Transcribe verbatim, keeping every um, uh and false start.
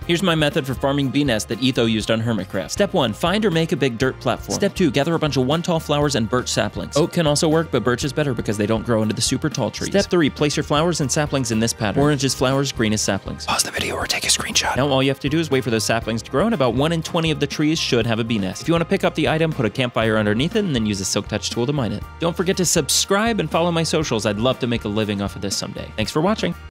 Here's my method for farming bee nests that Etho used on Hermitcraft. Step one, find or make a big dirt platform. Step two, gather a bunch of one tall flowers and birch saplings. Oak can also work, but birch is better because they don't grow into the super tall trees. Step three, place your flowers and saplings in this pattern. Orange is flowers, green is saplings. Pause the video or take a screenshot. Now all you have to do is wait for those saplings to grow, and about one in twenty of the trees should have a bee nest. If you want to pick up the item, put a campfire underneath it, and then use a Silk Touch tool to mine it. Don't forget to subscribe and follow my socials. I'd love to make a living off of this someday. Thanks for watching.